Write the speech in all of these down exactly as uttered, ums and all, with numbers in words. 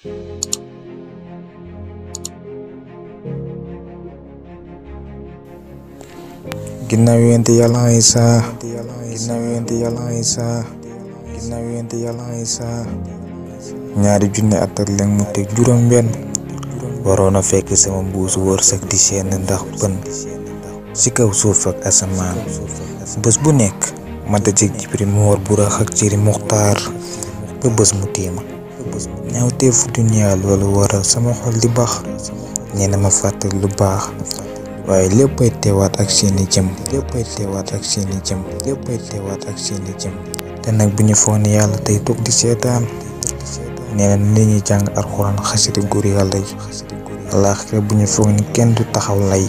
ginnaaw yonent Yàlla Isa ginnaaw yonent Yàlla Isa ginnaaw yonent Yàlla Isa ñaari junne at ak leen mu teg juróom benn waroon a fekk sama mbuusu wërsëg di seen ndax bën ci kaw suuf ak asamaan bés bu nekk ma dajeek Jibril mu war bu rax ak cëri Muxtaar ba bés mu tiima ñaawteefu duniyaa loolu waral sama xol di baax ñeena ma fàttali lu baax waaye léppay teewaat ak seeni jëm léppay teewaat ak seeni jëm léppay teewaat ak seeni jëm te nag bu ñu foog ne yàlla tey toog di seetaan nee na nit ñi jàng alxuraan xasida góor yàlla yi àllaaxira bu ñu foog ni kenn du taxaw lay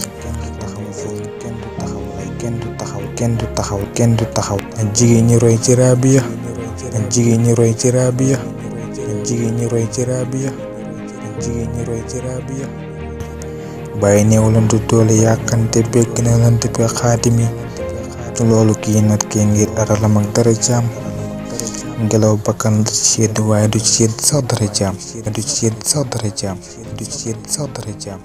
kenn du taxaw kenn du taxaw kenn du taxaw ak jigéen ñi roy ci Raabiya ak jigéen ñi roy ci Raabiya ak jigéen ñi roy ci Raabiya ak jigéen ñi roy ci Raabiya bàyyi néew lan du doole yàkkante bekk na lante be xaatimi loolu kii nat kee ngir aralam ak dara jaam ngelaw bakkan du ci sedd waaye du ci sedd sax dara jaam du ci sedd sax dara jaam du ci sedd sax dara jaam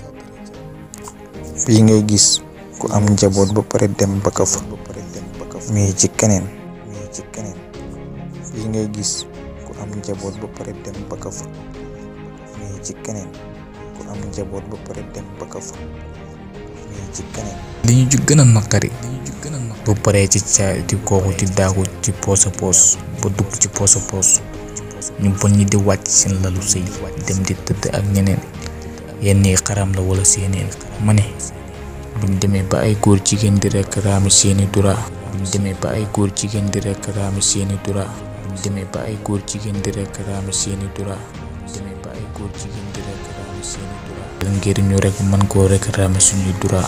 fii ngay gis ku am njaboot ba pare dem baka fa mais ci keneen mais ci keneen fii ngay gis ku am njaboot ba pare dem baka fa mais ci keneen ku am njaboot ba pare dem baka fa mais ci keneen li ñu ju gën a naqari bu paree ci ca di kooku di daagu ci poos a poos ba dugg ci poos a poos ñu bon ñi di wàcc seen lalu sëy dem di tëdd ak ñeneen yenn yi xaram la wala seeneen ma ne buñ demee ba ay góor jigéen di rekk raami seeni dura buñ demee ba ay góor jigéen di rekk raami seeni dura buñ demee ba ay góor jigéen di rekk raami seeni dura buñ demee ba ay góor jigéen di rekk raami seeni dura ngir ñu rek mën koo rekk raami suñuy dura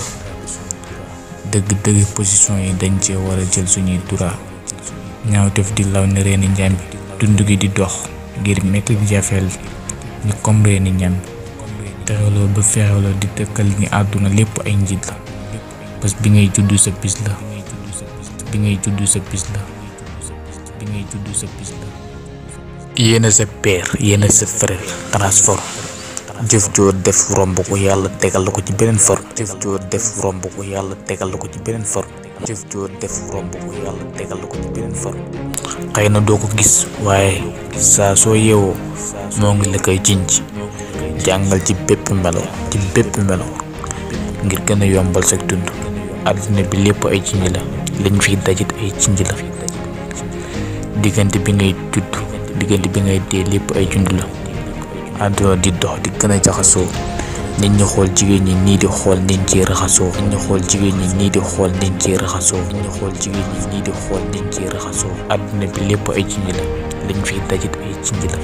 dëgg dëgg position yi dañ cee war a jël suñuy dura ñaawteef di law ne reeni njambi dund gi di dox ngir metti jafeel ni comme reeni ñam texeloo ba fexeloo di dëkkal ni àdduna lépp ay njiit la bés bi ngay juddu sa bis la bi ngay juddu sa bis la bi ngay juddu sa bis la yéena sa père yéena sa frère transforme jëf joo def romb ko yàlla tegal la ko ci beneen forme jëf joo def romb ko yàlla tegal la ko ci beneen forme jëf joo def romb ko yàlla tegal la ko ci beneen forme xëy na doo ko gis waaye saa soo yeewoo moo ngi la koy jinj jàngal ci bépp melo ci bépp melo ngir gën a yombal sa dund àddina bi lépp ay jinj la liñ fiy dajit ay jinj la diggante bi ngay judd diggante bi ngay dee lépp ay junj la àdduna di dox di gën a jaxasoo nit ñi xool jigéen ñi nii di xool niñ ci raxasoo nit ñi xool jigéen ñi nii di xool niñ ci raxasoo nit ñi xool jigéen ñi nii di xool niñ ci raxasoo àdduna bi lépp ay jinj la liñ fiy dajit ay jinj la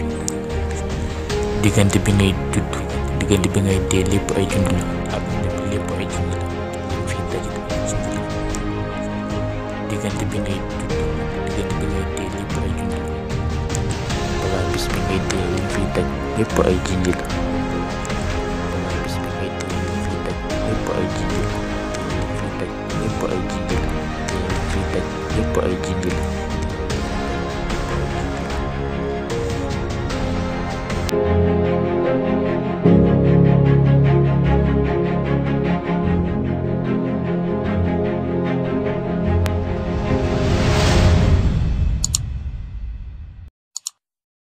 diggante bi ngay judd diggante bi ngay dee lépp ay junj la àdduna bi lépp ay junj la liñ fiy dajit ay jinj la diggante bi ngay judd diggante bi ngay dee lépp ay junj la balaa bis bi ngay dee liñ fiy daj lépp ay jinj la